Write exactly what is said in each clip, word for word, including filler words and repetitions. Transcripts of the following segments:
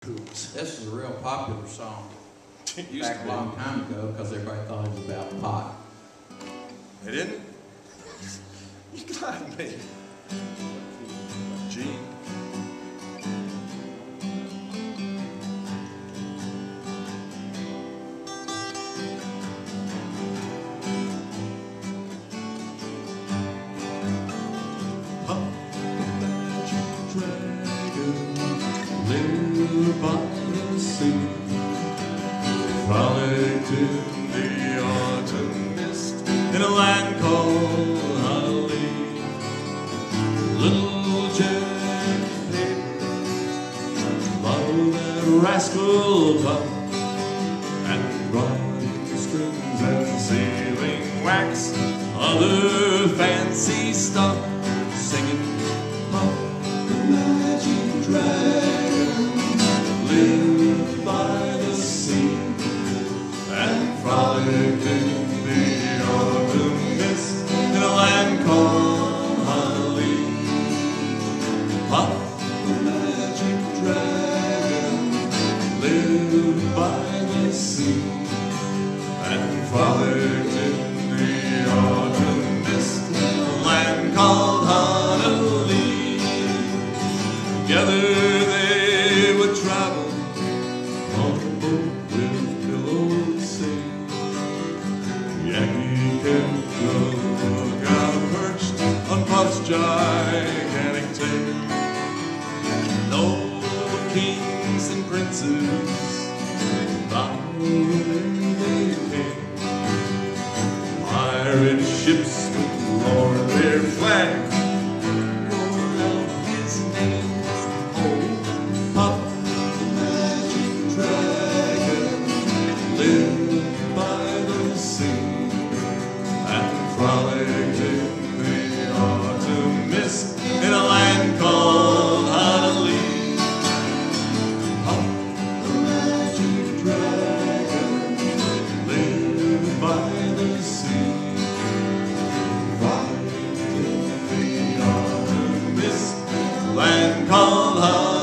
This is a real popular song. It used Back to a be. long time ago because everybody thought it was about pot. They didn't? You got me. Gene. Live by the sea, frolicked in the autumn mist in a land called Holly. Little Jack Paper loved that rascal Puff, and drawing strings and sealing wax, other fancy stuff, singing Puff the Magic Dragon lived by the sea and frolicked in the autumn mist in a land called Holly. Puff the Magic Dragon lived by the sea and frolicked in the autumn mist in a land called Holly. Together they would travel on a boat with pillows sail. Yankee kept the lookout perched on Puff's gigantic tail. No kings and princes found where they came. Pirate ships with lowered their flags roared out his name. Puff the Magic Dragon lived by the sea and frolicked in the autumn mist in a land called Holly. Puff the Magic Dragon lived by the sea, frolicked in the autumn mist in a land called Holly.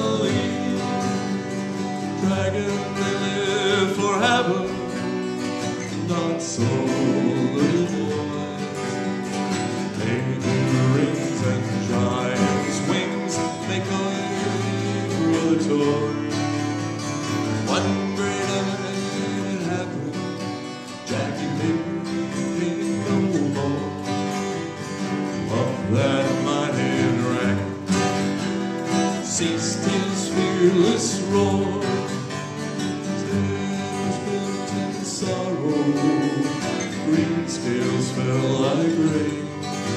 Dragon, they live forever, not so little boys. Paper rings and giant's wings make a brother toy. One great night it happened, Jackie Paper came no more. Puff that mighty dragon ceased his fearless roar. Sorrow, green scales fell like rain.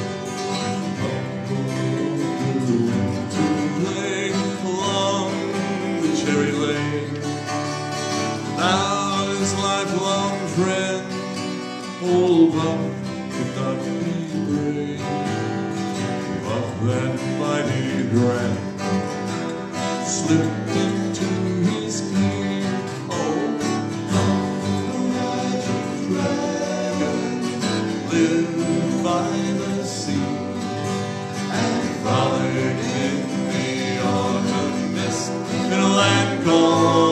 Up grew to play along the cherry lane. Now his lifelong friend, old Puff, could not be brave. Puff that mighty dragon slipped into his cave. Lived by the sea and frolicked in the autumn mist in a land called